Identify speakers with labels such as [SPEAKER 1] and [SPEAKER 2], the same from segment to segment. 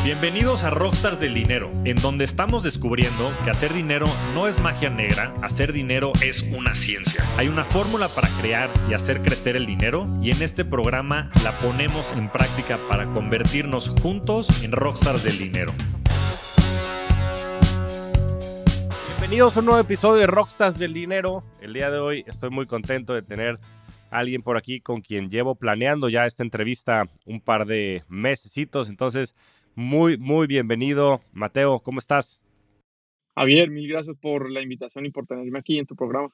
[SPEAKER 1] Bienvenidos a Rockstars del Dinero, en donde estamos descubriendo que hacer dinero no es magia negra, hacer dinero es una ciencia. Hay una fórmula para crear y hacer crecer el dinero y en este programa la ponemos en práctica para convertirnos juntos en Rockstars del Dinero. Bienvenidos a un nuevo episodio de Rockstars del Dinero. El día de hoy estoy muy contento de tener a alguien por aquí con quien llevo planeando ya esta entrevista un par de mesecitos, entonces muy bienvenido. Mateo, ¿cómo estás?
[SPEAKER 2] Javier, mil gracias por la invitación y por tenerme aquí en tu programa.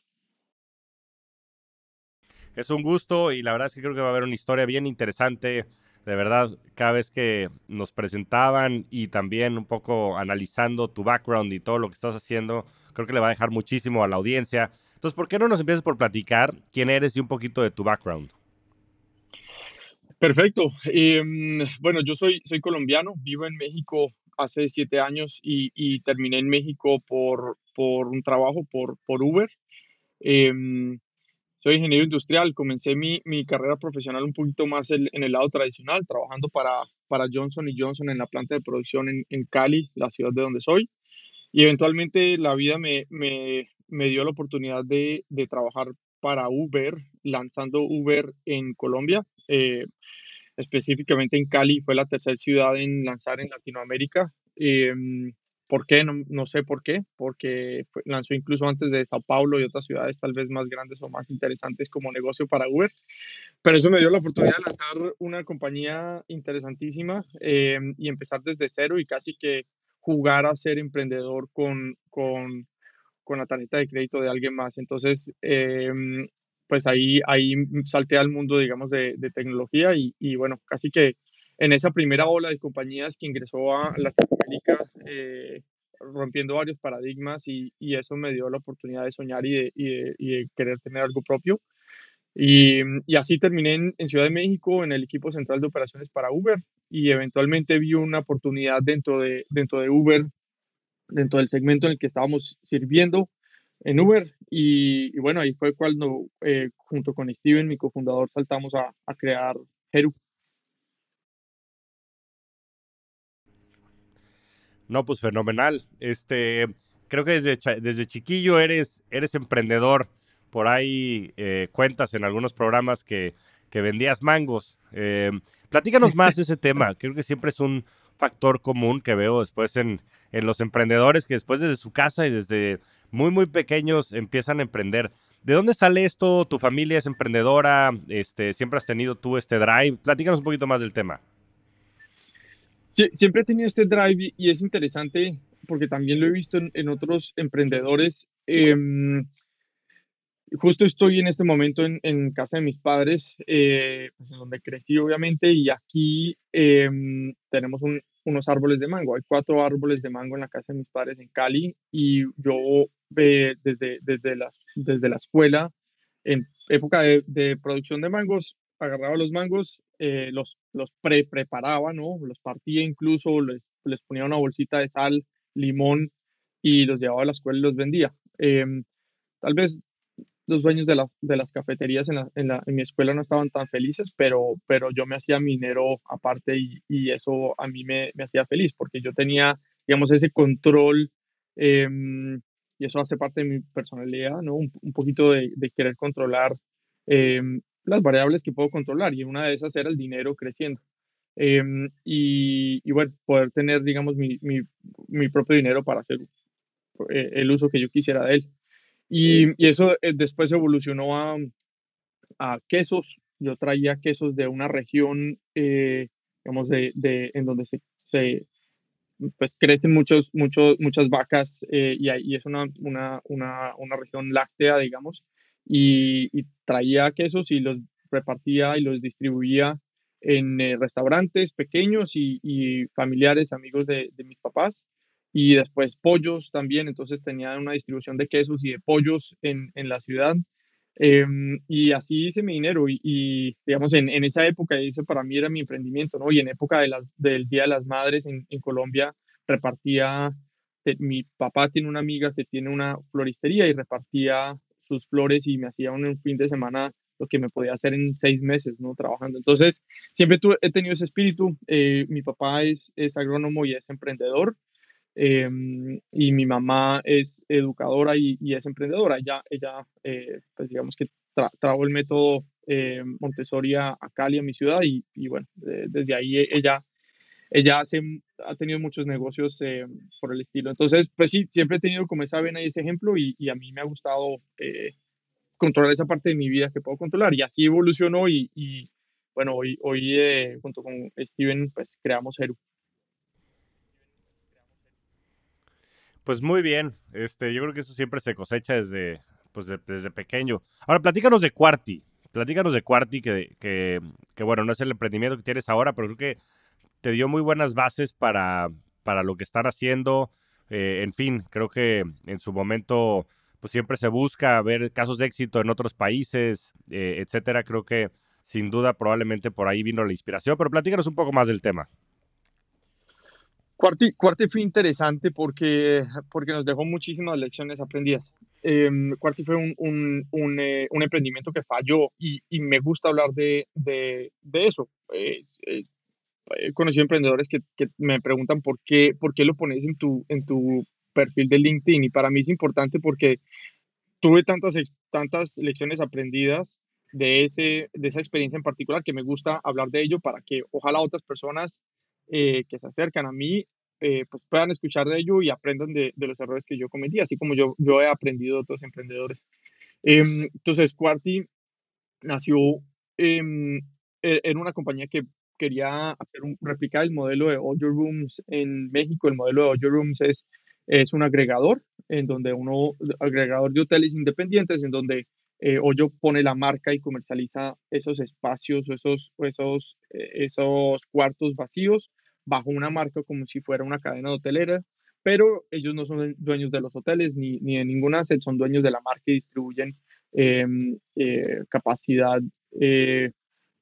[SPEAKER 1] Es un gusto y la verdad es que creo que va a haber una historia bien interesante. De verdad, cada vez que nos presentaban y también un poco analizando tu background y todo lo que estás haciendo, creo que le va a dejar muchísimo a la audiencia. Entonces, ¿por qué no nos empiezas por platicar quién eres y un poquito de tu background?
[SPEAKER 2] Perfecto. Bueno, yo soy colombiano, vivo en México hace 7 años y terminé en México por un trabajo por Uber. Em, Soy ingeniero industrial, comencé mi carrera profesional un poquito más en el lado tradicional, trabajando para Johnson Johnson en la planta de producción en Cali, la ciudad de donde soy. Y eventualmente la vida me dio la oportunidad de trabajar para Uber, lanzando Uber en Colombia, específicamente en Cali, fue la tercera ciudad en lanzar en Latinoamérica. ¿Por qué? No sé por qué, porque lanzó incluso antes de Sao Paulo y otras ciudades tal vez más grandes o más interesantes como negocio para Uber, pero eso me dio la oportunidad de lanzar una compañía interesantísima y empezar desde cero y casi que jugar a ser emprendedor con la tarjeta de crédito de alguien más. Entonces, pues ahí salté al mundo, digamos, de tecnología y bueno, casi que en esa primera ola de compañías que ingresó a Latinoamérica, rompiendo varios paradigmas y eso me dio la oportunidad de soñar y de querer tener algo propio. Y así terminé en Ciudad de México en el equipo central de operaciones para Uber y eventualmente vi una oportunidad dentro de Uber, dentro del segmento en el que estábamos sirviendo en Uber. Y bueno, ahí fue cuando, junto con Steven, mi cofundador, saltamos a crear Heru.
[SPEAKER 1] No, pues fenomenal. Creo que desde chiquillo eres emprendedor. Por ahí cuentas en algunos programas que vendías mangos. Platícanos más de ese tema. Creo que siempre es un factor común que veo después en los emprendedores que después desde su casa y desde muy pequeños empiezan a emprender. ¿De dónde sale esto? ¿Tu familia es emprendedora? ¿Siempre has tenido tú este drive? Platícanos un poquito más del tema.
[SPEAKER 2] Siempre he tenido este drive y es interesante porque también lo he visto en otros emprendedores. Justo estoy en este momento en casa de mis padres, pues en donde crecí obviamente, y aquí tenemos unos árboles de mango. Hay 4 árboles de mango en la casa de mis padres en Cali y yo desde la escuela, en época de producción de mangos, agarraba los mangos, los preparaba, ¿no? Los partía incluso, les ponía una bolsita de sal, limón y los llevaba a la escuela y los vendía. Tal vez los dueños de las cafeterías en mi escuela no estaban tan felices, pero yo me hacía minero aparte y eso a mí me hacía feliz porque yo tenía, digamos, ese control, y eso hace parte de mi personalidad, ¿no? Un poquito de querer controlar las variables que puedo controlar y una de esas era el dinero creciendo. Y bueno, poder tener, digamos, mi propio dinero para hacer el uso que yo quisiera de él. Y eso después evolucionó a quesos. Yo traía quesos de una región, digamos, en donde pues crecen muchas vacas y es una región láctea, digamos, y traía quesos y los repartía y los distribuía en restaurantes pequeños y familiares, amigos de mis papás. Y después pollos también, entonces tenía una distribución de quesos y de pollos en la ciudad. Y así hice mi dinero digamos, en esa época, eso para mí era mi emprendimiento, ¿no? Y en época del Día de las Madres en Colombia, repartía, mi papá tiene una amiga que tiene una floristería y repartía sus flores y me hacía un fin de semana lo que me podía hacer en 6 meses, ¿no? Trabajando. Entonces, he tenido ese espíritu. Mi papá es agrónomo y es emprendedor. Y mi mamá es educadora y es emprendedora. Pues digamos que trajo el método Montessori a Cali, a mi ciudad, y bueno, desde ahí ella ha tenido muchos negocios por el estilo. Entonces, pues sí, siempre he tenido como esa vena y ese ejemplo, y a mí me ha gustado controlar esa parte de mi vida que puedo controlar, y así evolucionó, y bueno, hoy junto con Steven, pues creamos Heru.
[SPEAKER 1] Pues muy bien, yo creo que eso siempre se cosecha desde, pues desde pequeño. Ahora, platícanos de Quarty, que, bueno, no es el emprendimiento que tienes ahora, pero creo que te dio muy buenas bases para lo que están haciendo. En fin, creo que en su momento, pues siempre se busca ver casos de éxito en otros países, etcétera. Creo que sin duda, probablemente por ahí vino la inspiración, pero platícanos un poco más del tema.
[SPEAKER 2] Cuarti fue interesante porque nos dejó muchísimas lecciones aprendidas. Cuarti fue un emprendimiento que falló, y me gusta hablar de eso. He conocido emprendedores que me preguntan por qué lo pones en tu perfil de LinkedIn, y para mí es importante porque tuve tantas lecciones aprendidas de esa experiencia en particular, que me gusta hablar de ello para que ojalá otras personas que se acercan a mí pues puedan escuchar de ello y aprendan de los errores que yo cometí, así como yo he aprendido de otros emprendedores. Entonces, Quarty nació en una compañía que quería replicar el modelo de All Your Rooms en México. El modelo de All Your Rooms es un agregador, agregador de hoteles independientes, en donde Ollo pone la marca y comercializa esos espacios o esos cuartos vacíos bajo una marca, como si fuera una cadena de hotelera, pero ellos no son dueños de los hoteles ni de ninguna asset, son dueños de la marca y distribuyen capacidad eh,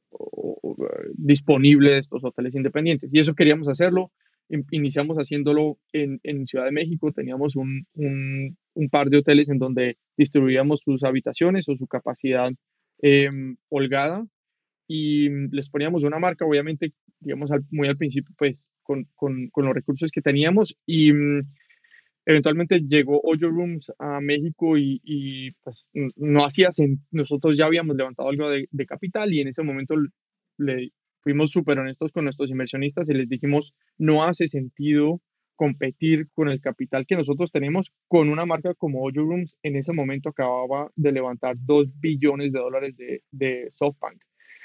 [SPEAKER 2] disponible de estos hoteles independientes. Y eso queríamos hacerlo. Iniciamos haciéndolo en Ciudad de México. Teníamos un par de hoteles en donde distribuíamos sus habitaciones o su capacidad holgada, y les poníamos una marca, obviamente, digamos, muy al principio, pues con los recursos que teníamos. Y eventualmente llegó Oyo Rooms a México, y pues no hacía nosotros ya habíamos levantado algo de capital, y en ese momento le fuimos súper honestos con nuestros inversionistas y les dijimos, no hace sentido competir con el capital que nosotros tenemos con una marca como Oyo Rooms. En ese momento acababa de levantar $2 billones de SoftBank.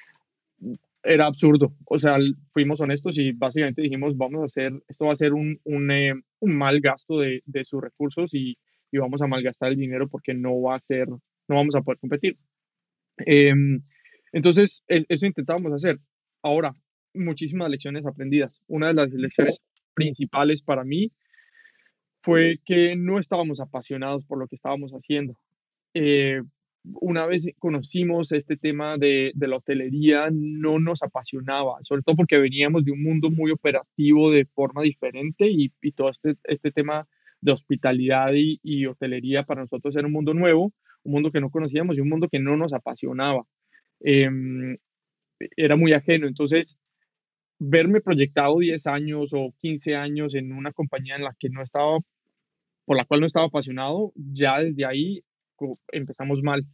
[SPEAKER 2] Era absurdo. O sea, fuimos honestos y básicamente dijimos, esto va a ser un mal gasto de sus recursos, y vamos a malgastar el dinero porque no vamos a poder competir. Entonces, eso intentábamos hacer. Ahora, muchísimas lecciones aprendidas. Una de las lecciones principales para mí fue que no estábamos apasionados por lo que estábamos haciendo. Eh, una vez conocimos este tema de la hotelería, no nos apasionaba, sobre todo porque veníamos de un mundo muy operativo de forma diferente, y todo este tema de hospitalidad y hotelería para nosotros era un mundo nuevo, un mundo que no conocíamos y un mundo que no nos apasionaba. Em, Era muy ajeno. Entonces, verme proyectado 10 años o 15 años en una compañía por la cual no estaba apasionado, ya desde ahí empezamos mal.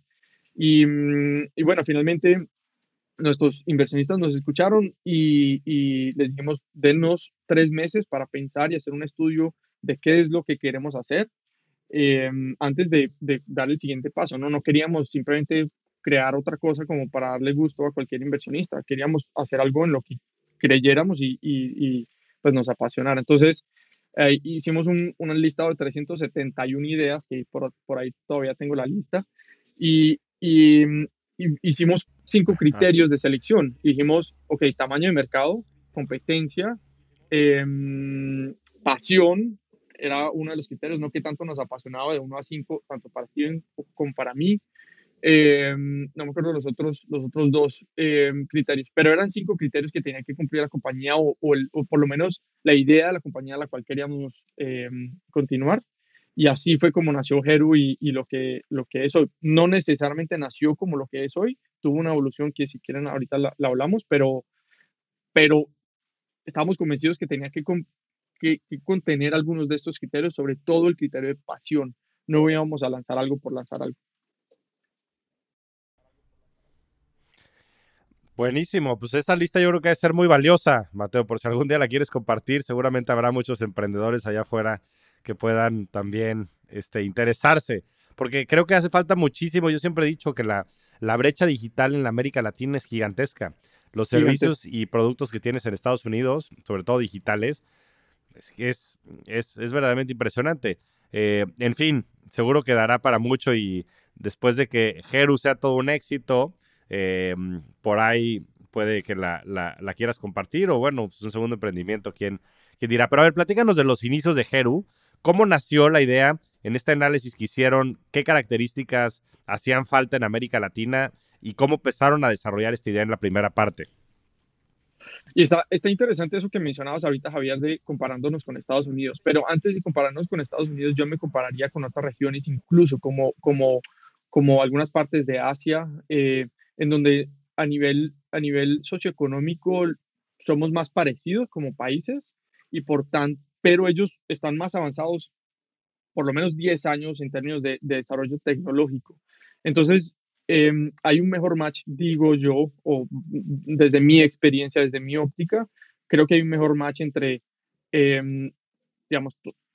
[SPEAKER 2] Y bueno, finalmente nuestros inversionistas nos escucharon, y les dijimos, denos 3 meses para pensar y hacer un estudio de qué es lo que queremos hacer antes de dar el siguiente paso, ¿no? No queríamos simplemente crear otra cosa como para darle gusto a cualquier inversionista. Queríamos hacer algo en lo que creyéramos pues nos apasionara. Entonces, hicimos un listado de 371 ideas, que por ahí todavía tengo la lista, y hicimos 5
[SPEAKER 1] Ajá.
[SPEAKER 2] criterios de selección. Dijimos, ok, tamaño de mercado, competencia, pasión, era uno de los criterios, no que tanto nos apasionaba, de 1 a 5, tanto para Steven como para mí. No me acuerdo los otros dos criterios, pero eran 5 criterios que tenía que cumplir la compañía, o por lo menos la idea de la compañía a la cual queríamos continuar. Y así fue como nació Heru y lo que es hoy. No necesariamente nació como lo que es hoy, tuvo una evolución que si quieren ahorita la hablamos, pero estábamos convencidos que tenía que contener algunos de estos criterios, sobre todo el criterio de pasión. No íbamos a lanzar algo por lanzar algo.
[SPEAKER 1] Buenísimo, pues esta lista yo creo que debe ser muy valiosa, Mateo, por si algún día la quieres compartir, seguramente habrá muchos emprendedores allá afuera que puedan también interesarse, porque creo que hace falta muchísimo. Yo siempre he dicho que la brecha digital en la América Latina es gigantesca. Los
[SPEAKER 2] Gigantesco.
[SPEAKER 1] servicios y productos que tienes en Estados Unidos, sobre todo digitales, es verdaderamente impresionante. En fin, seguro que dará para mucho y después de que Heru sea todo un éxito, por ahí puede que la quieras compartir o bueno, pues un segundo emprendimiento, quién dirá. Pero a ver, platícanos de los inicios de Heru. ¿Cómo nació la idea en este análisis que hicieron? ¿Qué características hacían falta en América Latina? ¿Y cómo empezaron a desarrollar esta idea en la primera parte?
[SPEAKER 2] Y está interesante eso que mencionabas ahorita, Javier, de comparándonos con Estados Unidos. Pero antes de compararnos con Estados Unidos, yo me compararía con otras regiones, incluso como algunas partes de Asia, en donde a nivel socioeconómico somos más parecidos como países y por tanto, pero ellos están más avanzados por lo menos 10 años en términos de desarrollo tecnológico. Entonces, hay un mejor match, digo yo, o desde mi experiencia, desde mi óptica, creo que hay un mejor match entre, digamos,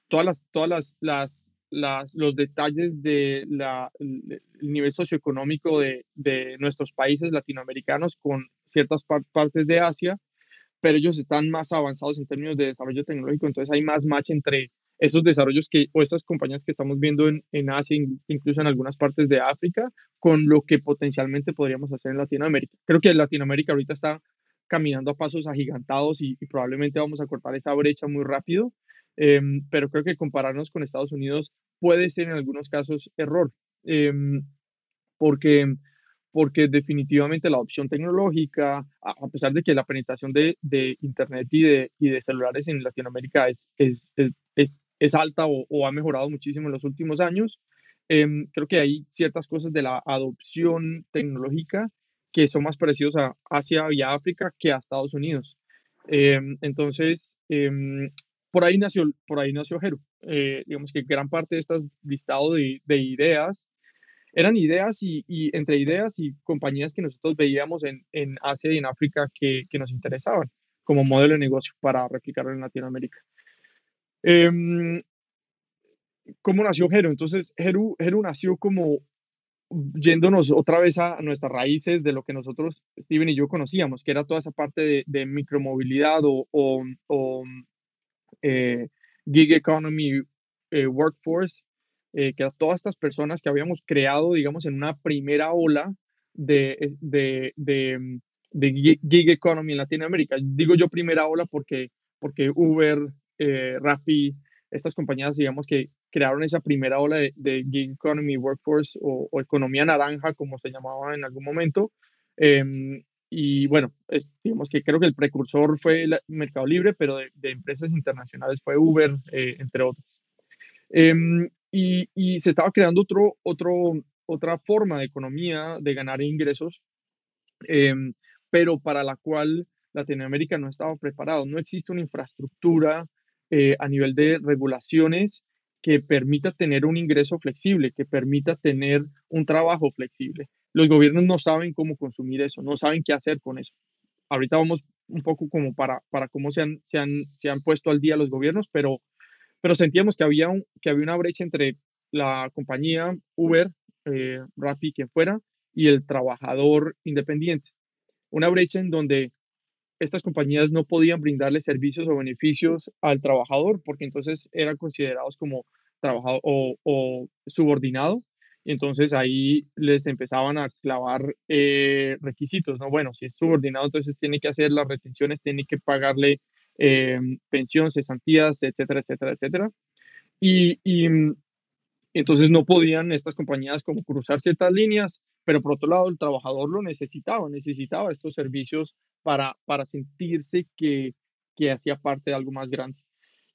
[SPEAKER 2] los detalles el nivel socioeconómico de nuestros países latinoamericanos con ciertas partes de Asia, pero ellos están más avanzados en términos de desarrollo tecnológico, entonces hay más match entre esos desarrollos o estas compañías que estamos viendo en Asia, incluso en algunas partes de África, con lo que potencialmente podríamos hacer en Latinoamérica. Creo que Latinoamérica ahorita está caminando a pasos agigantados y probablemente vamos a cortar esa brecha muy rápido, pero creo que compararnos con Estados Unidos puede ser en algunos casos error, eh, porque definitivamente la opción tecnológica, a pesar de que la penetración de Internet y de celulares en Latinoamérica es alta o ha mejorado muchísimo en los últimos años, creo que hay ciertas cosas de la adopción tecnológica que son más parecidos a Asia y a África que a Estados Unidos. Entonces, por ahí nació Heru. Digamos que gran parte de estas listado de ideas eran ideas y entre ideas y compañías que nosotros veíamos en Asia y en África que nos interesaban como modelo de negocio para replicarlo en Latinoamérica. Em, ¿Cómo nació Heru? Entonces, Heru nació como yéndonos otra vez a nuestras raíces de lo que nosotros, Steven y yo, conocíamos, que era toda esa parte de micromovilidad o eh, gig economy workforce, que eran todas estas personas que habíamos creado, digamos, en una primera ola de gig economy en Latinoamérica. Digo yo primera ola porque Uber, Rappi, estas compañías, digamos, que crearon esa primera ola de gig economy workforce o economía naranja, como se llamaba en algún momento. Y bueno, digamos que creo que el precursor fue el Mercado Libre, pero de empresas internacionales fue Uber, entre otras. Y se estaba creando otra forma de economía, de ganar ingresos, em, pero para la cual Latinoamérica no estaba preparado. No existe una infraestructura a nivel de regulaciones que permita tener un ingreso flexible, que permita tener un trabajo flexible. Los gobiernos no saben cómo consumir eso, no saben qué hacer con eso. Ahorita vamos un poco como para cómo se han puesto al día los gobiernos, pero sentíamos que había una brecha entre la compañía Uber, Rappi, quien fuera, y el trabajador independiente. Una brecha en donde estas compañías no podían brindarle servicios o beneficios al trabajador porque entonces eran considerados como trabajador o subordinado. Y entonces ahí les empezaban a clavar requisitos, ¿no? Bueno, si es subordinado, entonces tiene que hacer las retenciones, tiene que pagarle pensión, cesantías, etcétera, etcétera, etcétera. Y entonces no podían estas compañías como cruzar ciertas líneas, pero por otro lado el trabajador lo necesitaba estos servicios para sentirse que hacía parte de algo más grande.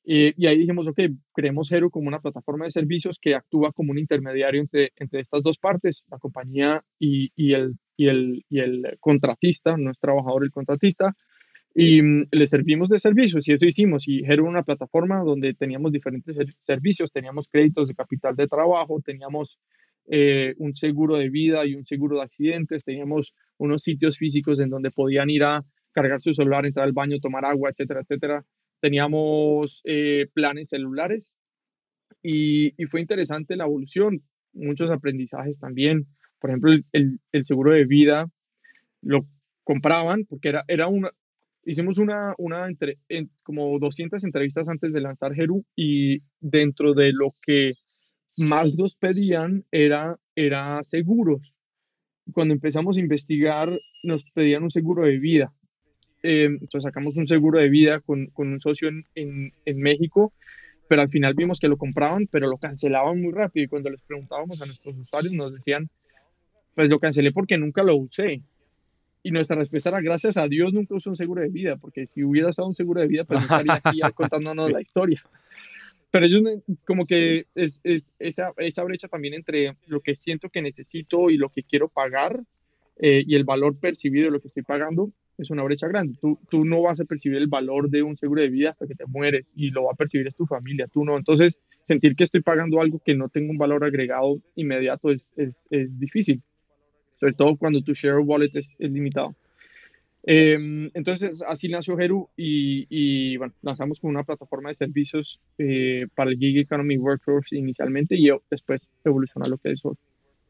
[SPEAKER 2] Y ahí dijimos, ok, creemos Hero como una plataforma de servicios que actúa como un intermediario entre estas dos partes, la compañía y el contratista, no es trabajador el contratista, y le servimos de servicios y eso hicimos. Y Hero era una plataforma donde teníamos diferentes servicios, teníamos créditos de capital de trabajo, teníamos un seguro de vida y un seguro de accidentes, teníamos unos sitios físicos en donde podían ir a cargar su celular, entrar al baño, tomar agua, etcétera, etcétera. Teníamos planes celulares y fue interesante la evolución, muchos aprendizajes también. Por ejemplo, el seguro de vida lo compraban porque hicimos como 200 entrevistas antes de lanzar Heru y dentro de lo que más nos pedían era seguros. Cuando empezamos a investigar, nos pedían un seguro de vida. Entonces sacamos un seguro de vida con un socio en México, pero al final vimos que lo compraban, pero lo cancelaban muy rápido. Y cuando les preguntábamos a nuestros usuarios, nos decían, pues lo cancelé porque nunca lo usé. Y nuestra respuesta era, gracias a Dios nunca usé un seguro de vida, porque si hubiera estado un seguro de vida, pues no estaría aquí ya contándonos
[SPEAKER 1] Sí.
[SPEAKER 2] la historia. Pero ellos como que es esa brecha también entre lo que siento que necesito y lo que quiero pagar y el valor percibido de lo que estoy pagando es una brecha grande. Tú no vas a percibir el valor de un seguro de vida hasta que te mueres y lo va a percibir es tu familia, tú no. Entonces, sentir que estoy pagando algo que no tengo un valor agregado inmediato es difícil, sobre todo cuando tu share of wallet es limitado. Entonces, así nació Heru bueno, lanzamos como una plataforma de servicios para el gig economy workforce inicialmente y después evolucionó a lo que es hoy.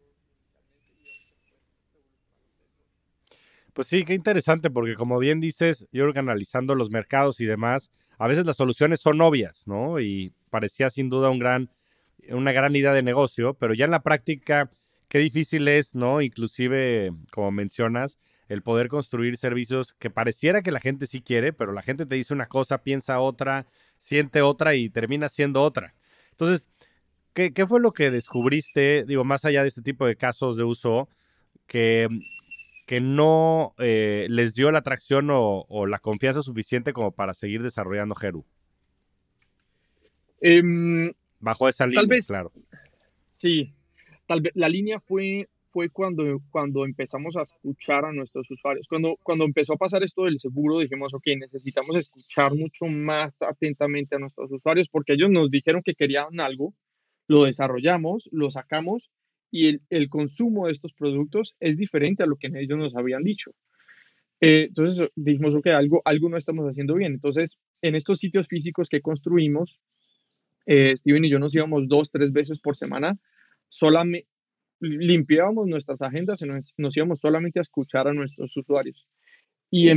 [SPEAKER 1] Pues sí, qué interesante, porque como bien dices, yo creo que analizando los mercados y demás, a veces las soluciones son obvias, ¿no? Y parecía sin duda una gran idea de negocio, pero ya en la práctica, qué difícil es, ¿no? Inclusive, como mencionas, el poder construir servicios que pareciera que la gente sí quiere, pero la gente te dice una cosa, piensa otra, siente otra y termina siendo otra. Entonces, ¿qué fue lo que descubriste, digo, más allá de este tipo de casos de uso, que no les dio la atracción o la confianza suficiente como para seguir desarrollando Heru?
[SPEAKER 2] Em,
[SPEAKER 1] Bajo esa
[SPEAKER 2] Tal
[SPEAKER 1] línea,
[SPEAKER 2] vez
[SPEAKER 1] claro.
[SPEAKER 2] sí, tal vez la línea fue cuando empezamos a escuchar a nuestros usuarios. Cuando empezó a pasar esto del seguro, dijimos, ok, necesitamos escuchar mucho más atentamente a nuestros usuarios porque ellos nos dijeron que querían algo, lo desarrollamos, lo sacamos y el consumo de estos productos es diferente a lo que ellos nos habían dicho. Entonces dijimos, ok, algo no estamos haciendo bien. Entonces, en estos sitios físicos que construimos, Steven y yo nos íbamos 2, 3 veces por semana, solamente limpiábamos nuestras agendas y nos íbamos solamente a escuchar a nuestros usuarios. Y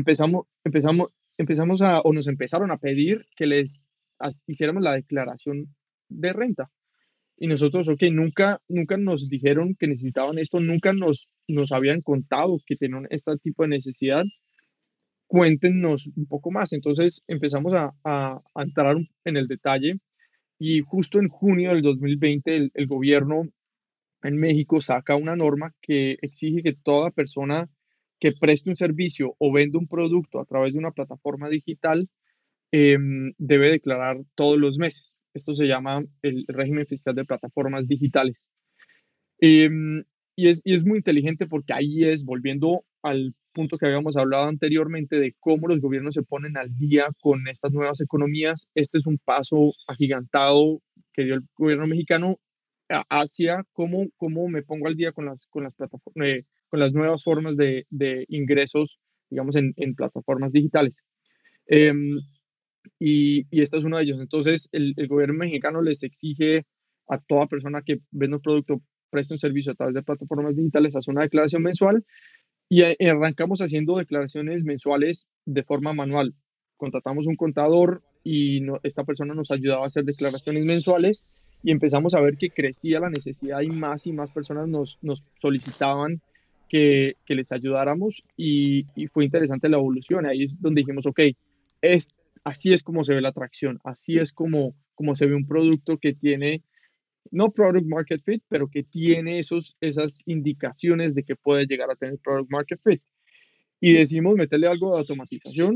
[SPEAKER 2] nos empezaron a pedir que hiciéramos la declaración de renta. Y nosotros, ok, nunca nos dijeron que necesitaban esto, nunca nos habían contado que tenían este tipo de necesidad. Cuéntenos un poco más. Entonces empezamos a entrar en el detalle y justo en junio del 2020 el gobierno en México saca una norma que exige que toda persona que preste un servicio o venda un producto a través de una plataforma digital debe declarar todos los meses. Esto se llama el régimen fiscal de plataformas digitales. Em, y es muy inteligente porque ahí volviendo al punto que habíamos hablado anteriormente de cómo los gobiernos se ponen al día con estas nuevas economías. Este es un paso agigantado que dio el gobierno mexicano hacia cómo me pongo al día con las plataformas, con las nuevas formas de ingresos, digamos, en plataformas digitales. Em, y esta es uno de ellos. Entonces, el gobierno mexicano les exige a toda persona que vende un producto, preste un servicio a través de plataformas digitales, hace una declaración mensual y arrancamos haciendo declaraciones mensuales de forma manual. Contratamos un contador y esta persona nos ayudaba a hacer declaraciones mensuales y empezamos a ver que crecía la necesidad y más personas nos solicitaban que les ayudáramos y fue interesante la evolución. Ahí es donde dijimos, ok, es, así es como se ve la atracción, así es como se ve un producto que tiene no product market fit, pero que tiene esas indicaciones de que puede llegar a tener product market fit. Y decimos meterle algo de automatización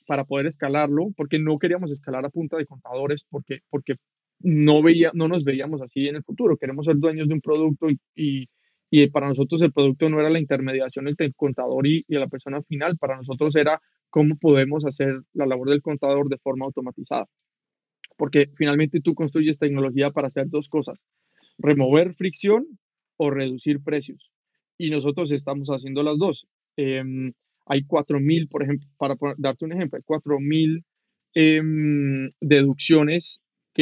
[SPEAKER 2] para poder escalarlo, porque no queríamos escalar a punta de contadores, porque no nos veíamos así en el futuro. Queremos ser dueños de un producto y para nosotros el producto no era la intermediación entre el contador y la persona final. Para nosotros era cómo podemos hacer la labor del contador de forma automatizada. Porque finalmente tú construyes tecnología para hacer dos cosas: remover fricción o reducir precios. Y nosotros estamos haciendo las dos. Hay 4.000, por ejemplo, darte un ejemplo, hay 4.000 deducciones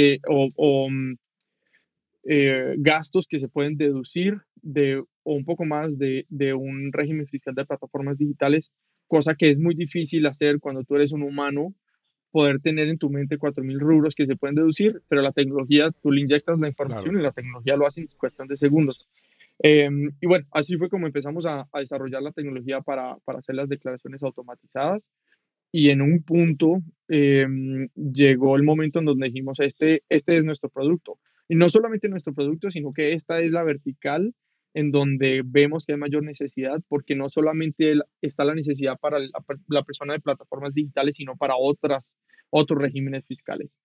[SPEAKER 2] gastos que se pueden deducir o un poco más de un régimen fiscal de plataformas digitales, cosa que es muy difícil hacer cuando tú eres un humano, poder tener en tu mente 4.000 rubros que se pueden deducir, pero la tecnología, tú le inyectas la
[SPEAKER 1] Claro.
[SPEAKER 2] información y la tecnología lo hace en cuestión de segundos. Y bueno, así fue como empezamos a desarrollar la tecnología para hacer las declaraciones automatizadas. Y en un punto llegó el momento en donde dijimos, este es nuestro producto. Y no solamente nuestro producto, sino que esta es la vertical en donde vemos que hay mayor necesidad, porque no solamente está la necesidad para la persona de plataformas digitales, sino para otros regímenes fiscales.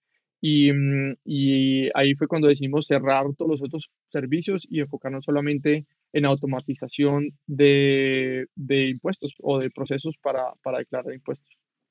[SPEAKER 2] Y ahí fue cuando decidimos cerrar todos los otros servicios y enfocarnos solamente en automatización de impuestos o de procesos para declarar impuestos.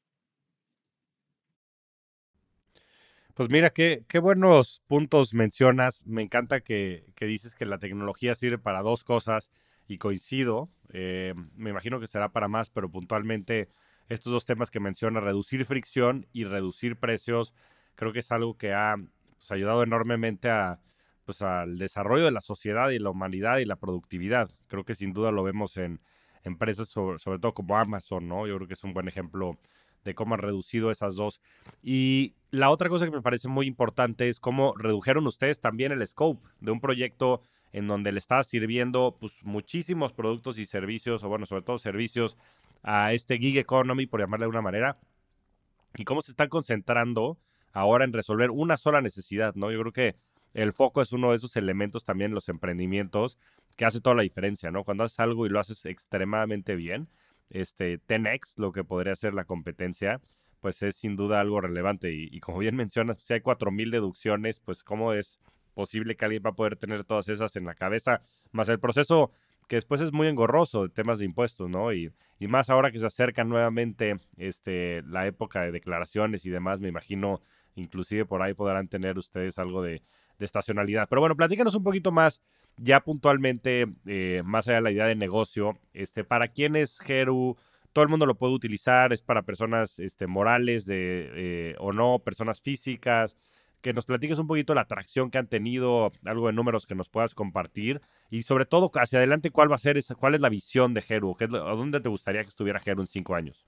[SPEAKER 1] Pues mira, qué buenos puntos mencionas. Me encanta que dices que la tecnología sirve para dos cosas y coincido. Me imagino que será para más, pero puntualmente estos dos temas que menciona, reducir fricción y reducir precios, creo que es algo que ha pues, ayudado enormemente pues, al desarrollo de la sociedad y la humanidad y la productividad. Creo que sin duda lo vemos en empresas, sobre todo como Amazon, ¿no? Yo creo que es un buen ejemplo de cómo han reducido esas dos. Y la otra cosa que me parece muy importante es cómo redujeron ustedes también el scope de un proyecto en donde le estaba sirviendo pues, muchísimos productos y servicios, o bueno, sobre todo servicios a este gig economy, por llamarle de una manera, y cómo se están concentrando ahora en resolver una sola necesidad, ¿no? Yo creo que el foco es uno de esos elementos también en los emprendimientos que hace toda la diferencia, ¿no? Cuando haces algo y lo haces extremadamente bien, 10x, lo que podría ser la competencia, pues es sin duda algo relevante. Y como bien mencionas, si hay 4.000 deducciones, pues cómo es posible que alguien va a poder tener todas esas en la cabeza, más el proceso que después es muy engorroso de temas de impuestos, ¿no? Y más ahora que se acerca nuevamente la época de declaraciones y demás, me imagino, inclusive por ahí podrán tener ustedes algo de estacionalidad. Pero bueno, platícanos un poquito más, ya puntualmente, más allá de la idea de negocio, ¿para quién es Heru? Todo el mundo lo puede utilizar, es para personas morales o no, personas físicas. Que nos platiques un poquito la atracción que han tenido, algo de números que nos puedas compartir y sobre todo hacia adelante cuál va a ser cuál es la visión de Heru, a dónde te gustaría que estuviera Heru en 5 años.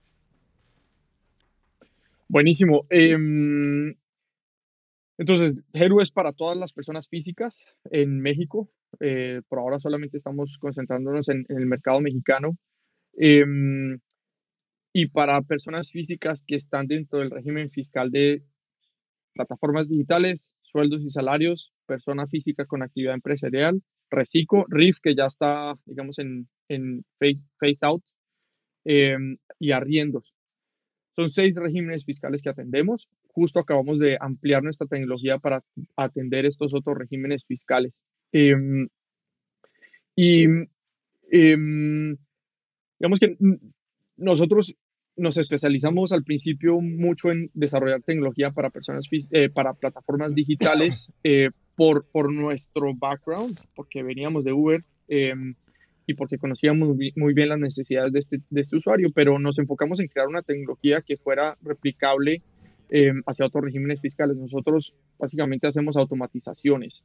[SPEAKER 2] Buenísimo. Entonces, Heru es para todas las personas físicas en México. Por ahora solamente estamos concentrándonos en el mercado mexicano. Em, y para personas físicas que están dentro del régimen fiscal de plataformas digitales, sueldos y salarios, persona física con actividad empresarial, Reciclo, RIF, que ya está, digamos, en phase out, y arriendos. Son 6 regímenes fiscales que atendemos. Justo acabamos de ampliar nuestra tecnología para atender estos otros regímenes fiscales. Y digamos que nosotros nos especializamos al principio mucho en desarrollar tecnología para para plataformas digitales por nuestro background, porque veníamos de Uber y porque conocíamos muy bien las necesidades de este usuario, pero nos enfocamos en crear una tecnología que fuera replicable hacia otros regímenes fiscales. Nosotros básicamente hacemos automatizaciones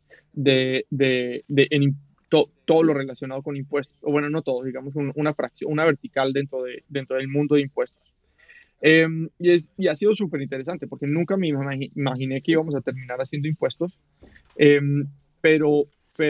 [SPEAKER 2] todo lo relacionado con impuestos, o bueno, no todo, digamos una fracción, una vertical dentro del mundo de impuestos. Y ha sido súper interesante porque nunca me imaginé que íbamos a terminar haciendo impuestos, pero,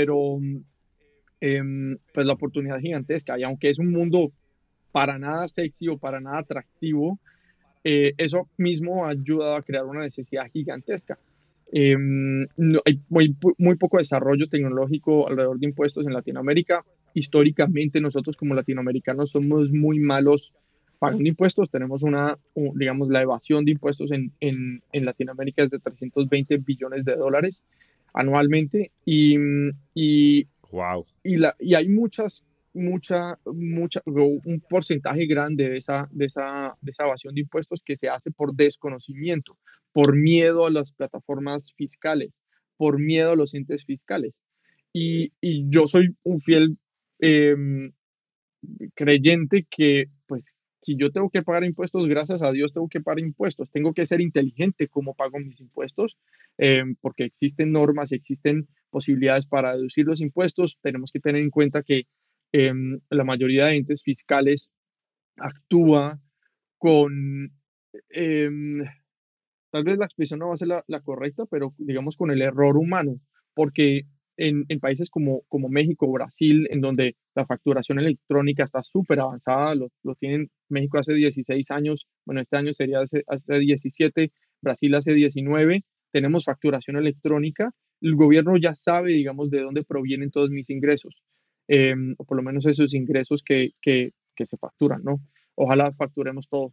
[SPEAKER 2] pero pues la oportunidad es gigantesca y aunque es un mundo para nada sexy o para nada atractivo, eso mismo ha ayudado a crear una necesidad gigantesca. Hay muy poco desarrollo tecnológico alrededor de impuestos en Latinoamérica. Históricamente nosotros como latinoamericanos somos muy malos pagando impuestos. Tenemos digamos, la evasión de impuestos en Latinoamérica es de 320 billones de dólares anualmente y,
[SPEAKER 1] Wow.
[SPEAKER 2] y hay un porcentaje grande de esa evasión de impuestos que se hace por desconocimiento, por miedo a las plataformas fiscales, por miedo a los entes fiscales. Y yo soy un fiel em, creyente que, pues, si yo tengo que pagar impuestos, gracias a Dios tengo que pagar impuestos. Tengo que ser inteligente cómo pago mis impuestos, porque existen normas y existen posibilidades para deducir los impuestos. Tenemos que tener en cuenta que la mayoría de entes fiscales actúa con, em, tal vez la expresión no va a ser la correcta, pero digamos con el error humano, porque en países como México, Brasil, en donde la facturación electrónica está súper avanzada, lo tienen México hace 16 años, bueno, este año sería hace 17, Brasil hace 19, tenemos facturación electrónica, el gobierno ya sabe, digamos, de dónde provienen todos mis ingresos, o por lo menos esos ingresos que se facturan, ¿no? Ojalá facturemos todos.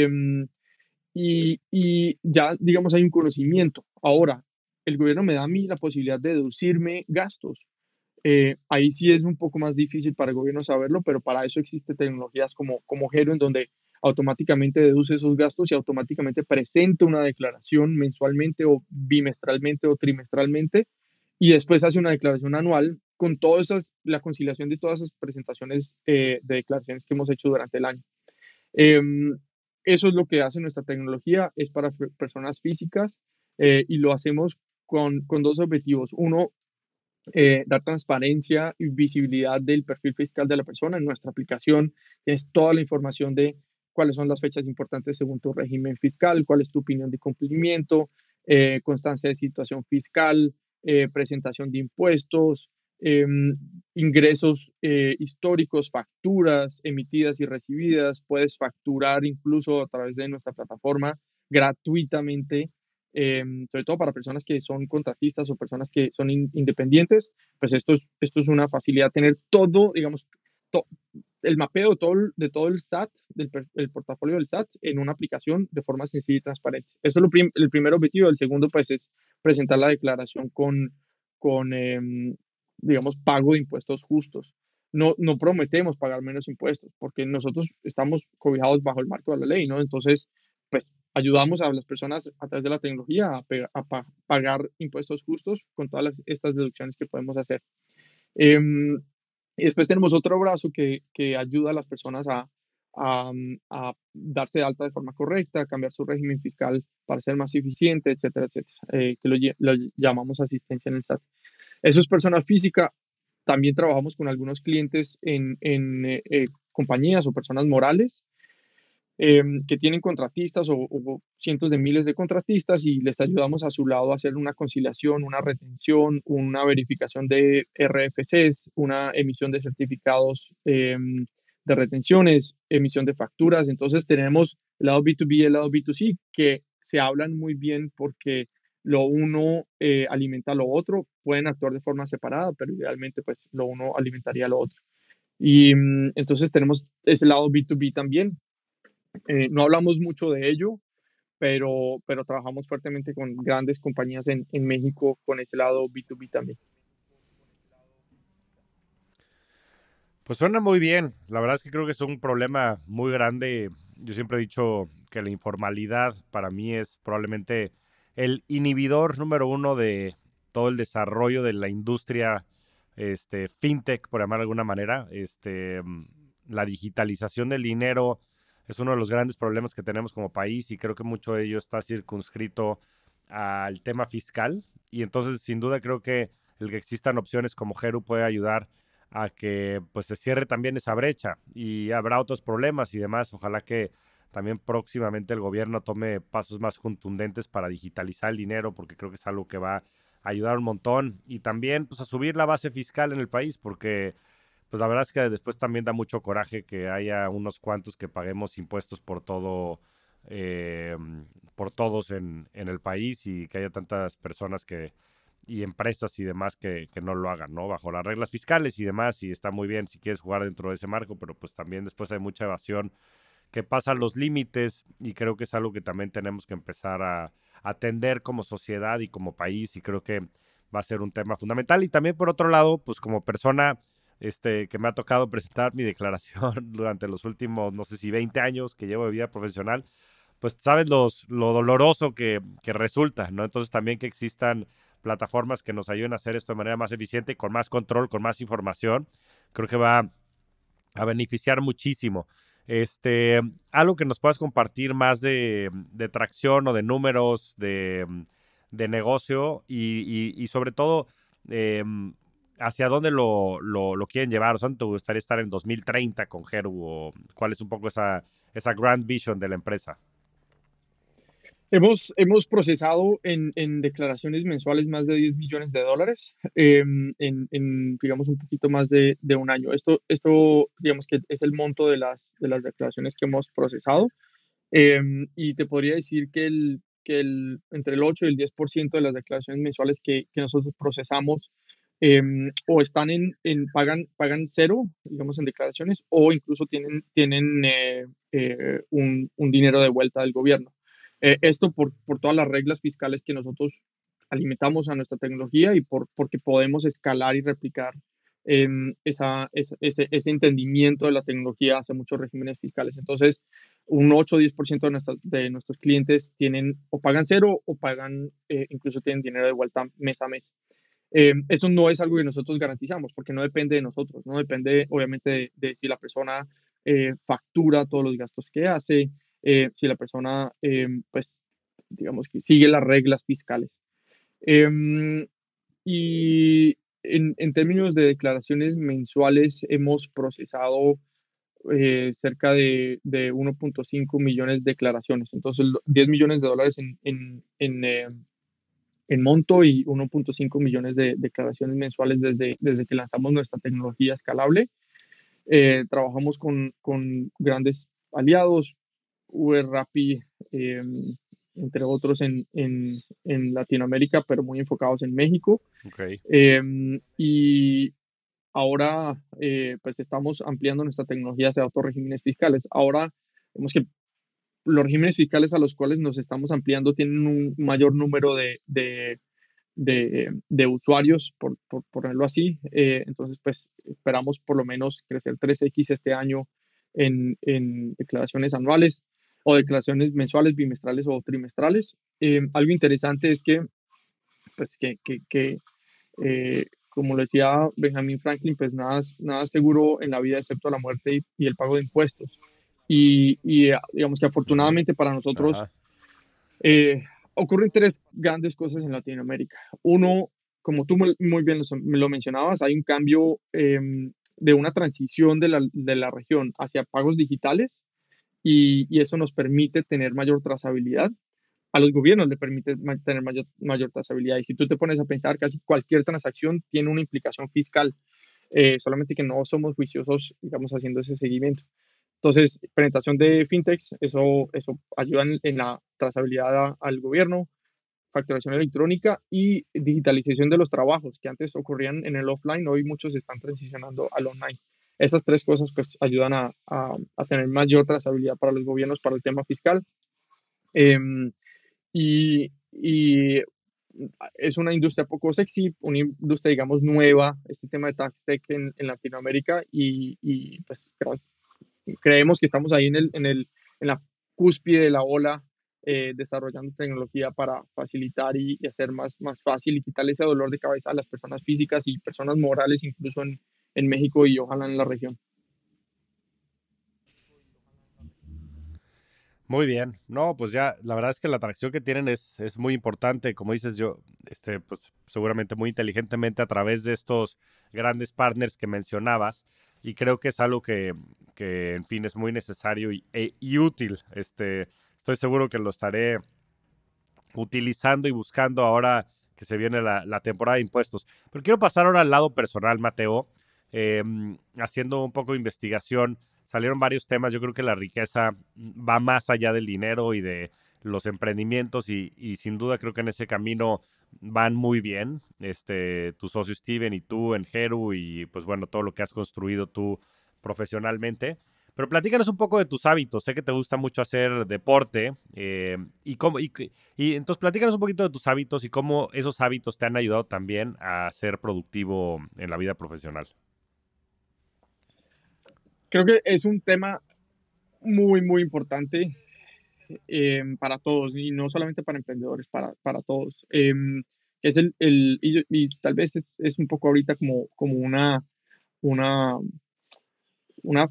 [SPEAKER 2] Y ya, digamos, hay un conocimiento. Ahora, el gobierno me da a mí la posibilidad de deducirme gastos. Ahí sí es un poco más difícil para el gobierno saberlo, pero para eso existen tecnologías como Gero, en donde automáticamente deduce esos gastos y automáticamente presenta una declaración mensualmente o bimestralmente o trimestralmente y después hace una declaración anual con la conciliación de todas esas presentaciones de declaraciones que hemos hecho durante el año. Em, Eso es lo que hace nuestra tecnología, es para personas físicas y lo hacemos con dos objetivos. Uno, dar transparencia y visibilidad del perfil fiscal de la persona. En nuestra aplicación tienes toda la información de cuáles son las fechas importantes según tu régimen fiscal, cuál es tu opinión de cumplimiento, constancia de situación fiscal, presentación de impuestos, eh, ingresos históricos, facturas emitidas y recibidas. Puedes facturar incluso a través de nuestra plataforma gratuitamente, sobre todo para personas que son contratistas o personas que son independientes, pues esto es una facilidad, tener todo, digamos, to- el mapeo de todo el SAT, el portafolio del SAT en una aplicación de forma sencilla y transparente. Eso es el primer objetivo. El segundo, pues, es presentar la declaración con digamos, pago de impuestos justos. No prometemos pagar menos impuestos porque nosotros estamos cobijados bajo el marco de la ley, ¿no? Entonces, pues ayudamos a las personas a través de la tecnología a pagar impuestos justos con todas estas deducciones que podemos hacer. Em, y después tenemos otro brazo que ayuda a las personas a darse de alta de forma correcta, a cambiar su régimen fiscal para ser más eficiente, etcétera, etcétera, que lo llamamos asistencia en el SAT. Eso es persona física. También trabajamos con algunos clientes en compañías o personas morales que tienen contratistas o cientos de miles de contratistas y les ayudamos a su lado a hacer una conciliación, una retención, una verificación de RFCs, una emisión de certificados de retenciones, emisión de facturas. Entonces tenemos el lado B2B y el lado B2C que se hablan muy bien porque lo uno alimenta a lo otro, pueden actuar de forma separada, pero idealmente pues lo uno alimentaría a lo otro. Y entonces tenemos ese lado B2B también. No hablamos mucho de ello, pero trabajamos fuertemente con grandes compañías en México con ese lado B2B también.
[SPEAKER 1] Pues suena muy bien. La verdad es que creo que es un problema muy grande. Yo siempre he dicho que la informalidad para mí es probablemente el inhibidor número uno de todo el desarrollo de la industria fintech, por llamar de alguna manera. La digitalización del dinero es uno de los grandes problemas que tenemos como país y creo que mucho de ello está circunscrito al tema fiscal. Y entonces, sin duda, creo que el que existan opciones como Heru puede ayudar a que pues se cierre también esa brecha y habrá otros problemas y demás. Ojalá que también próximamente el gobierno tome pasos más contundentes para digitalizar el dinero porque creo que es algo que va a ayudar un montón y también pues a subir la base fiscal en el país porque pues la verdad es que después también da mucho coraje que haya unos cuantos que paguemos impuestos por todo eh, por todos en el país y que haya tantas personas que y empresas y demás que no lo hagan, ¿no? Bajo las reglas fiscales y demás, y está muy bien si quieres jugar dentro de ese marco, pero pues también después hay mucha evasión que pasan los límites y creo que es algo que también tenemos que empezar a atender como sociedad y como país y creo que va a ser un tema fundamental. Y también por otro lado, pues como persona que me ha tocado presentar mi declaración durante los últimos, no sé si 20 años que llevo de vida profesional, pues sabes lo doloroso que resulta, ¿no? Entonces también que existan plataformas que nos ayuden a hacer esto de manera más eficiente y con más control, con más información, creo que va a beneficiar muchísimo. Algo que nos puedas compartir más de tracción o de números de negocio y sobre todo eh, hacia dónde lo quieren llevar. O sea, ¿dónde te gustaría estar en 2030 con Heru? ¿O cuál es un poco esa grand vision de la empresa?
[SPEAKER 2] Hemos procesado en declaraciones mensuales más de $10 billones, digamos, un poquito más de un año. Esto, digamos que es el monto de las declaraciones que hemos procesado. Y te podría decir entre el 8 y el 10% de las declaraciones mensuales que nosotros procesamos o están pagan cero, digamos, en declaraciones, o incluso tienen un dinero de vuelta del gobierno. Esto por todas las reglas fiscales que nosotros alimentamos a nuestra tecnología y porque podemos escalar y replicar ese entendimiento de la tecnología hacia muchos regímenes fiscales. Entonces, un 8 o 10% de nuestros clientes tienen o pagan cero o pagan, incluso tienen dinero de vuelta mes a mes. Eso no es algo que nosotros garantizamos porque no depende de nosotros, no depende obviamente de si la persona factura todos los gastos que hace, si la persona, pues, digamos que sigue las reglas fiscales. Y en términos de declaraciones mensuales, hemos procesado cerca de 1.5 millones de declaraciones. Entonces, $10 millones en monto y 1.5 millones de declaraciones mensuales desde que lanzamos nuestra tecnología escalable. Trabajamos con grandes aliados, Uber, Rappi, eh, entre otros en Latinoamérica, pero muy enfocados en México.
[SPEAKER 1] Ok,
[SPEAKER 2] Y ahora, pues estamos ampliando nuestra tecnología hacia otros regímenes fiscales. Ahora, vemos que los regímenes fiscales a los cuales nos estamos ampliando tienen un mayor número de usuarios, por ponerlo así. Entonces, pues esperamos por lo menos crecer 3x este año en declaraciones anuales o declaraciones mensuales, bimestrales o trimestrales. Algo interesante es que, pues, como lo decía Benjamin Franklin, pues nada es seguro en la vida excepto la muerte y el pago de impuestos. Digamos que afortunadamente para nosotros
[SPEAKER 1] ajá,
[SPEAKER 2] eh, ocurren tres grandes cosas en Latinoamérica. Uno, como tú muy bien me lo mencionabas, hay un cambio de una transición de la región hacia pagos digitales y eso nos permite tener mayor trazabilidad. A los gobiernos le permite tener mayor trazabilidad. Y si tú te pones a pensar, casi cualquier transacción tiene una implicación fiscal, solamente que no somos juiciosos, digamos, haciendo ese seguimiento. Entonces, penetración de fintechs, eso ayuda en la trazabilidad al gobierno, facturación electrónica y digitalización de los trabajos que antes ocurrían en el offline, hoy muchos están transicionando al online. Esas tres cosas pues ayudan a tener mayor trazabilidad para los gobiernos para el tema fiscal. Em, y es una industria poco sexy, una industria, digamos, nueva, este tema de tax tech en Latinoamérica y pues creemos que estamos ahí en la cúspide de la ola, desarrollando tecnología para facilitar y hacer más fácil y quitarle ese dolor de cabeza a las personas físicas y personas morales, incluso en México y ojalá en la región.
[SPEAKER 1] muy bien. No, pues ya, la verdad es que la atracción que tienen es muy importante. Como dices yo, pues seguramente muy inteligentemente a través de estos grandes partners que mencionabas. Y creo que es algo que en fin, es muy necesario y útil. Estoy seguro que lo estaré utilizando y buscando ahora que se viene la temporada de impuestos. Pero quiero pasar ahora al lado personal, Mateo. Eh, Haciendo un poco de investigación, salieron varios temas. Yo creo que la riqueza va más allá del dinero y de los emprendimientos y sin duda creo que en ese camino van muy bien. Tu socio Steven y tú en Heru y pues bueno, todo lo que has construido tú profesionalmente. Pero platícanos un poco de tus hábitos. Sé que te gusta mucho hacer deporte. Y entonces platícanos un poquito de tus hábitos y cómo esos hábitos te han ayudado también a ser productivo en la vida profesional.
[SPEAKER 2] Creo que es un tema muy, muy importante para todos y no solamente para emprendedores, para todos. Que es y tal vez es un poco ahorita como una, una,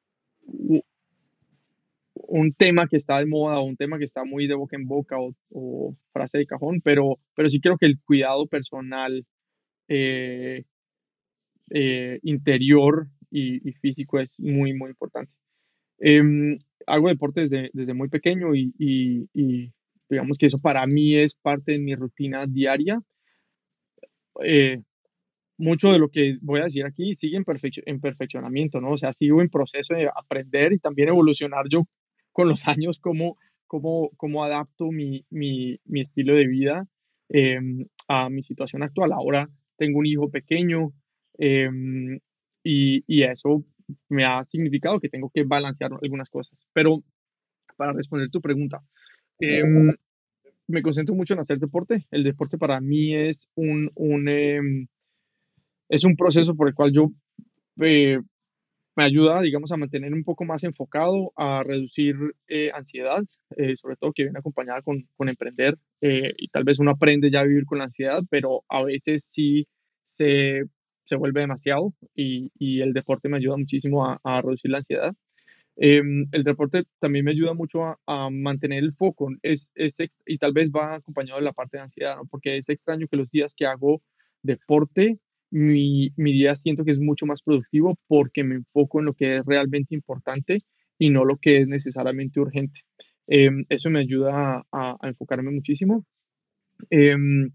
[SPEAKER 2] un tema que está de moda o un tema que está muy de boca en boca o frase de cajón, pero sí creo que el cuidado personal eh, interior y físico es muy, muy importante. Em, Hago deporte desde muy pequeño y digamos que eso para mí es parte de mi rutina diaria. Eh, Mucho de lo que voy a decir aquí sigue en perfeccionamiento, ¿no? O sea, sigo en proceso de aprender y también evolucionar yo con los años, cómo adapto mi estilo de vida a mi situación actual. Ahora tengo un hijo pequeño em, y eso me ha significado que tengo que balancear algunas cosas. Pero para responder tu pregunta, em, me concentro mucho en hacer deporte. El deporte para mí es un proceso por el cual yo eh, me ayuda, digamos, a mantener un poco más enfocado, a reducir ansiedad, sobre todo que viene acompañada con emprender. Y tal vez uno aprende ya a vivir con la ansiedad, pero a veces sí se, se vuelve demasiado y el deporte me ayuda muchísimo a reducir la ansiedad. El deporte también me ayuda mucho a mantener el foco y tal vez va acompañado de la parte de ansiedad, ¿no? Porque es extraño que los días que hago deporte, mi día siento que es mucho más productivo porque me enfoco en lo que es realmente importante y no lo que es necesariamente urgente. Eso me ayuda a enfocarme muchísimo. Em,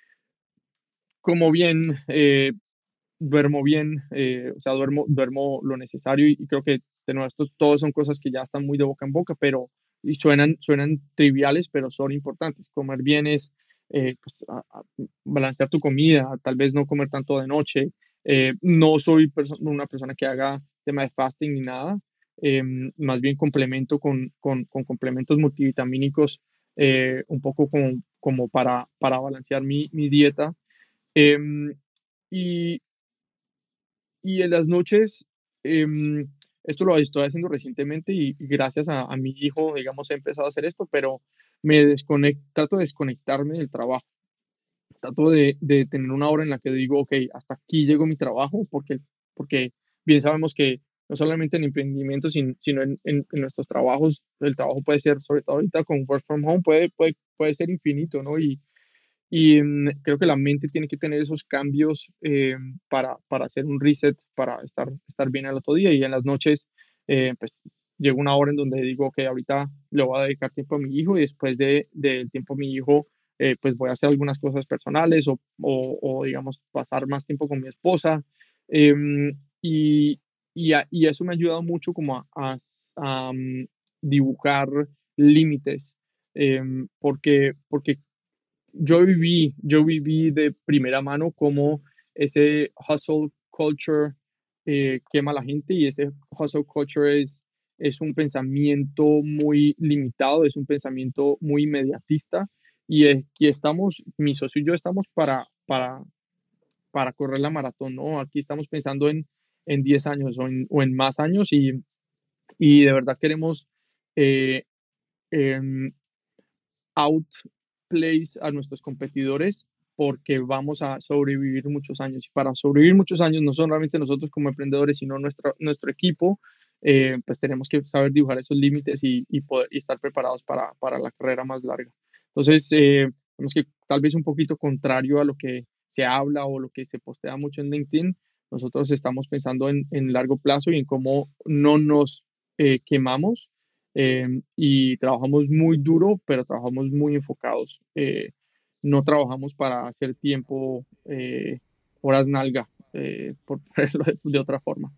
[SPEAKER 2] Como bien, duermo bien, o sea, duermo lo necesario y creo que de nuevo, esto todos son cosas que ya están muy de boca en boca, pero y suenan triviales, pero son importantes. Comer bien es pues, balancear tu comida, tal vez no comer tanto de noche. No soy una persona que haga tema de fasting ni nada, más bien complemento con complementos multivitamínicos un poco como para balancear mi dieta. Em, y, y en las noches, esto lo estoy haciendo recientemente y gracias a mi hijo, digamos, he empezado a hacer esto, pero trato de desconectarme del trabajo. Trato de tener una hora en la que digo, ok, hasta aquí llegó mi trabajo, porque bien sabemos que no solamente en emprendimiento, sino en nuestros trabajos, el trabajo puede ser, sobre todo ahorita con work from home, puede ser infinito, ¿no? Creo que la mente tiene que tener esos cambios para hacer un reset, para estar bien al otro día. Y en las noches, pues llega una hora en donde digo que ahorita le voy a dedicar tiempo a mi hijo y después del tiempo a mi hijo, pues voy a hacer algunas cosas personales o, digamos, pasar más tiempo con mi esposa. Y, y eso me ha ayudado mucho como a dibujar límites, porque yo viví de primera mano cómo ese hustle culture quema a la gente y ese hustle culture es un pensamiento muy limitado, es un pensamiento muy inmediatista y aquí estamos, mi socio y yo estamos para correr la maratón, ¿no? Aquí estamos pensando en 10 años o en más años y de verdad queremos eh, em, outplace a nuestros competidores porque vamos a sobrevivir muchos años. Y para sobrevivir muchos años, no solamente nosotros como emprendedores, sino nuestro equipo, pues tenemos que saber dibujar esos límites y estar preparados para la carrera más larga. Entonces, tenemos que tal vez un poquito contrario a lo que se habla o lo que se postea mucho en LinkedIn, nosotros estamos pensando en largo plazo y en cómo no nos quemamos y trabajamos muy duro, pero trabajamos muy enfocados. No trabajamos para hacer tiempo, horas nalga, por ponerlo de otra forma.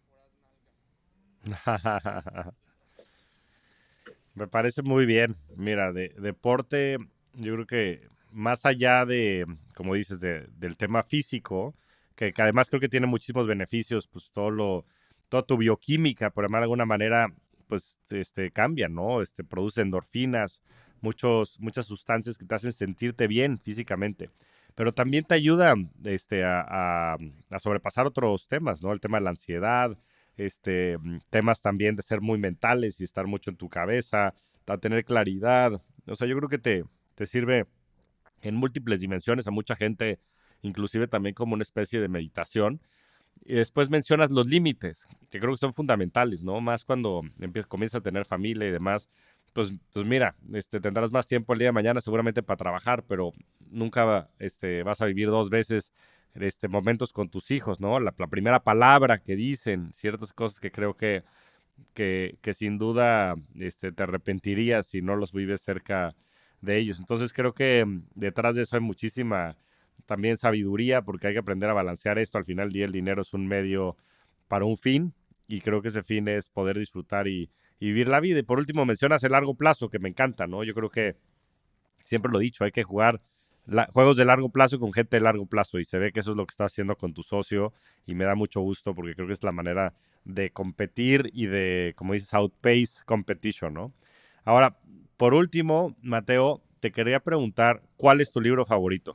[SPEAKER 1] Me parece muy bien. Mira, de deporte, yo creo que más allá de, como dices, del tema físico, que además creo que tiene muchísimos beneficios, pues toda tu bioquímica, por llamar de alguna manera, pues cambia, ¿no? Produce endorfinas, muchas sustancias que te hacen sentirte bien físicamente. Pero también te ayuda a sobrepasar otros temas, ¿no? El tema de la ansiedad, temas también de ser muy mentales y estar mucho en tu cabeza, a tener claridad. O sea, yo creo que te sirve en múltiples dimensiones a mucha gente, inclusive también como una especie de meditación. Y después mencionas los límites, que creo que son fundamentales, ¿no? Más cuando comienzas a tener familia y demás. Pues mira, tendrás más tiempo el día de mañana seguramente para trabajar, pero nunca vas a vivir dos veces momentos con tus hijos, ¿no? La primera palabra que dicen, ciertas cosas que creo que sin duda te arrepentirías si no los vives cerca de ellos. Entonces creo que detrás de eso hay muchísima también sabiduría porque hay que aprender a balancear esto. Al final del día el dinero es un medio para un fin y creo que ese fin es poder disfrutar y vivir la vida. Y por último mencionas el largo plazo, que me encanta, ¿no? Yo creo que siempre lo he dicho, hay que jugar juegos de largo plazo con gente de largo plazo y se ve que eso es lo que estás haciendo con tu socio y me da mucho gusto porque creo que es la manera de competir y de, como dices, outpace competition, ¿no? Ahora, por último, Mateo, te quería preguntar, ¿cuál es tu libro favorito?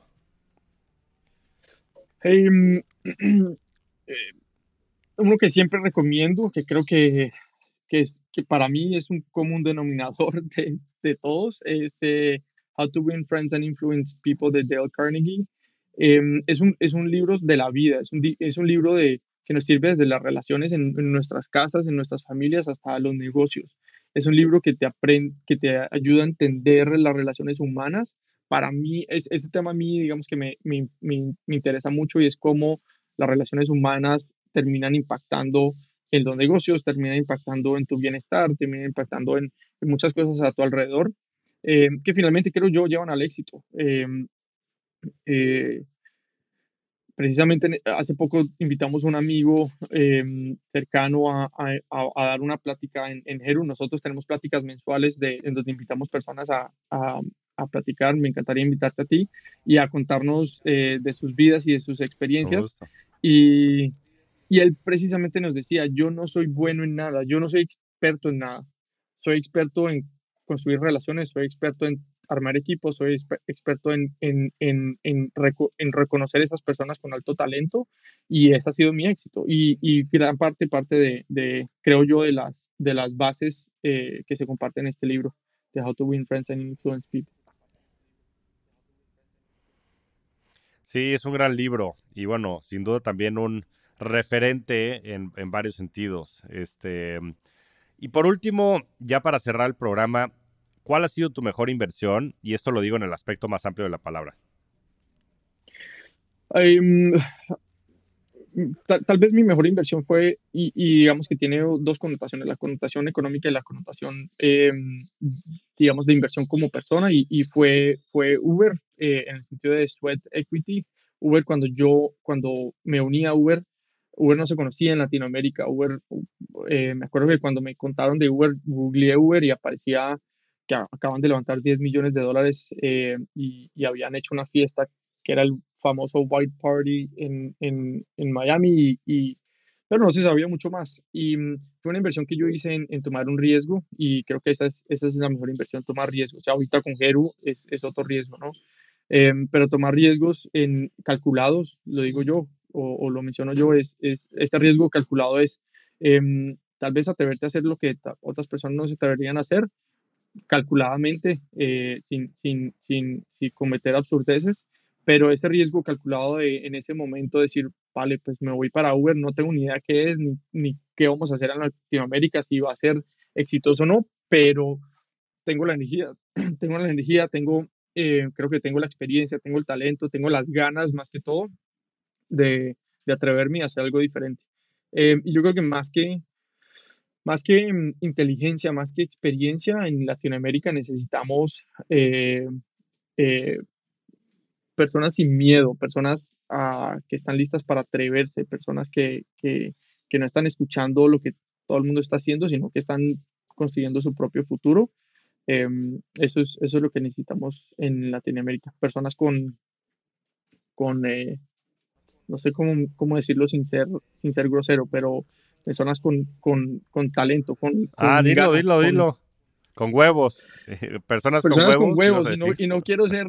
[SPEAKER 2] Em, eh, uno que siempre recomiendo, que creo que para mí es un común denominador de todos, es How to Win Friends and Influence People de Dale Carnegie. Es un libro de la vida, es un libro que nos sirve desde las relaciones en nuestras casas, en nuestras familias, hasta los negocios. Es un libro que te ayuda a entender las relaciones humanas. Para mí, ese tema a mí, digamos que me interesa mucho y es cómo las relaciones humanas terminan impactando en los negocios, termina impactando en tu bienestar, termina impactando en muchas cosas a tu alrededor, que finalmente creo yo llevan al éxito. Eh, Precisamente hace poco invitamos a un amigo cercano a dar una plática en Heru. Nosotros tenemos pláticas mensuales en donde invitamos personas a platicar. Me encantaría invitarte a ti y a contarnos de sus vidas y de sus
[SPEAKER 1] Con
[SPEAKER 2] experiencias.
[SPEAKER 1] gusto.
[SPEAKER 2] Y, y él precisamente nos decía, yo no soy bueno en nada, yo no soy experto en nada. Soy experto en construir relaciones, soy experto en armar equipos, soy experto en reconocer esas personas con alto talento y ese ha sido mi éxito. Y gran parte creo yo, de las bases que se comparten en este libro, de How to Win Friends and Influence People.
[SPEAKER 1] Sí, es un gran libro y bueno, sin duda también un referente en varios sentidos. Y por último, ya para cerrar el programa, ¿cuál ha sido tu mejor inversión? Y esto lo digo en el aspecto más amplio de la palabra.
[SPEAKER 2] Em, tal vez mi mejor inversión fue, y digamos que tiene dos connotaciones, la connotación económica y la connotación, digamos, de inversión como persona, y fue Uber, en el sentido de sweat equity. Uber, cuando me uní a Uber, Uber no se conocía en Latinoamérica. Me acuerdo que cuando me contaron de Uber, googleé Uber y aparecía que acaban de levantar $10 millones, y habían hecho una fiesta que era el famoso White Party en Miami, pero no se sabía mucho más. Y fue una inversión que yo hice en tomar un riesgo y creo que esa es la mejor inversión, tomar riesgos. O sea, ahorita con Heru es otro riesgo, ¿no? Pero tomar riesgos calculados, lo digo yo o lo menciono yo, este riesgo calculado es tal vez atreverte a hacer lo que otras personas no se atreverían a hacer calculadamente, sin cometer absurdeces, pero ese riesgo calculado en ese momento decir, vale, pues me voy para Uber, no tengo ni idea qué es, ni qué vamos a hacer en Latinoamérica, si va a ser exitoso o no, pero tengo la energía, creo que tengo la experiencia, tengo el talento, tengo las ganas más que todo de atreverme a hacer algo diferente. Y yo creo que más que inteligencia, más que experiencia, en Latinoamérica necesitamos eh, personas sin miedo, personas que están listas para atreverse, personas que no están escuchando lo que todo el mundo está haciendo, sino que están construyendo su propio futuro. Eso es lo que necesitamos en Latinoamérica. Personas con no sé cómo decirlo sin ser grosero, pero personas con talento,
[SPEAKER 1] Ah,
[SPEAKER 2] con
[SPEAKER 1] dilo,
[SPEAKER 2] ganas,
[SPEAKER 1] dilo, dilo. Con huevos. Personas con
[SPEAKER 2] personas con
[SPEAKER 1] huevos, ibas
[SPEAKER 2] huevos,
[SPEAKER 1] a decir.
[SPEAKER 2] y no quiero ser,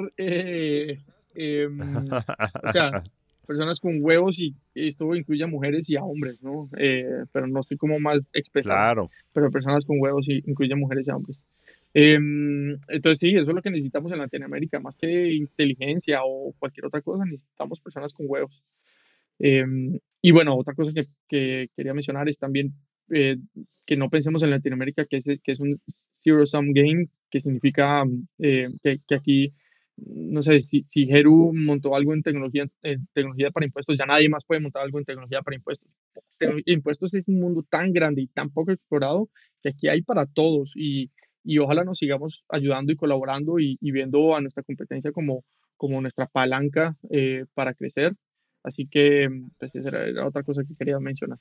[SPEAKER 2] o sea, personas con huevos, y esto incluye a mujeres y a hombres, ¿no? Pero no sé cómo más expresarme,
[SPEAKER 1] Claro.
[SPEAKER 2] pero personas con huevos y incluye a mujeres y a hombres. Entonces sí, eso es lo que necesitamos en Latinoamérica, más que inteligencia o cualquier otra cosa, necesitamos personas con huevos. Y bueno, otra cosa que quería mencionar es también eh, que no pensemos en Latinoamérica que es un zero-sum game, que significa que aquí, no sé, si Heru montó algo en tecnología para impuestos, ya nadie más puede montar algo en tecnología para impuestos. Impuestos es un mundo tan grande y tan poco explorado que aquí hay para todos, y ojalá nos sigamos ayudando y colaborando, y viendo a nuestra competencia como nuestra palanca para crecer. Así que, pues esa era otra cosa que quería mencionar.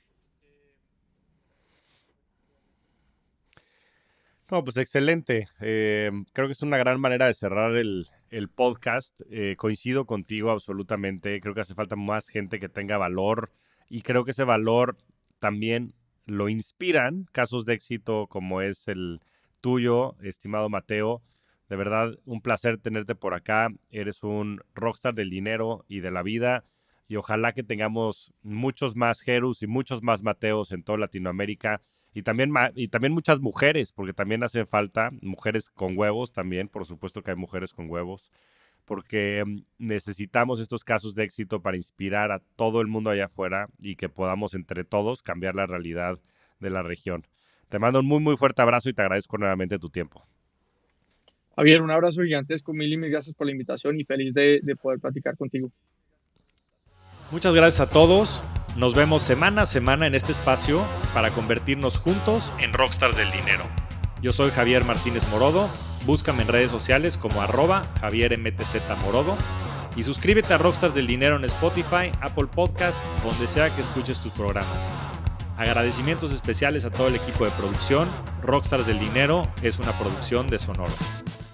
[SPEAKER 1] No, pues excelente. Creo que es una gran manera de cerrar el podcast. Coincido contigo absolutamente. Creo que hace falta más gente que tenga valor y creo que ese valor también lo inspiran casos de éxito como es el tuyo, estimado Mateo. De verdad, un placer tenerte por acá. Eres un rockstar del dinero y de la vida y ojalá que tengamos muchos más Jerus y muchos más Mateos en toda Latinoamérica y también muchas mujeres, porque también hace falta mujeres con huevos también, por supuesto que hay mujeres con huevos, porque necesitamos estos casos de éxito para inspirar a todo el mundo allá afuera y que podamos entre todos cambiar la realidad de la región. Te mando un muy, muy fuerte abrazo y te agradezco nuevamente tu tiempo.
[SPEAKER 2] Javier, un abrazo gigantesco, mil y mil gracias por la invitación, y feliz de poder platicar contigo.
[SPEAKER 3] Muchas gracias a todos. Nos vemos semana a semana en este espacio para convertirnos juntos en rockstars del dinero. Yo soy Javier Martínez Morodo. Búscame en redes sociales como @JavierMTZMorodo y suscríbete a Rockstars del Dinero en Spotify, Apple Podcast, donde sea que escuches tus programas. Agradecimientos especiales a todo el equipo de producción. Rockstars del Dinero es una producción de Sonoro.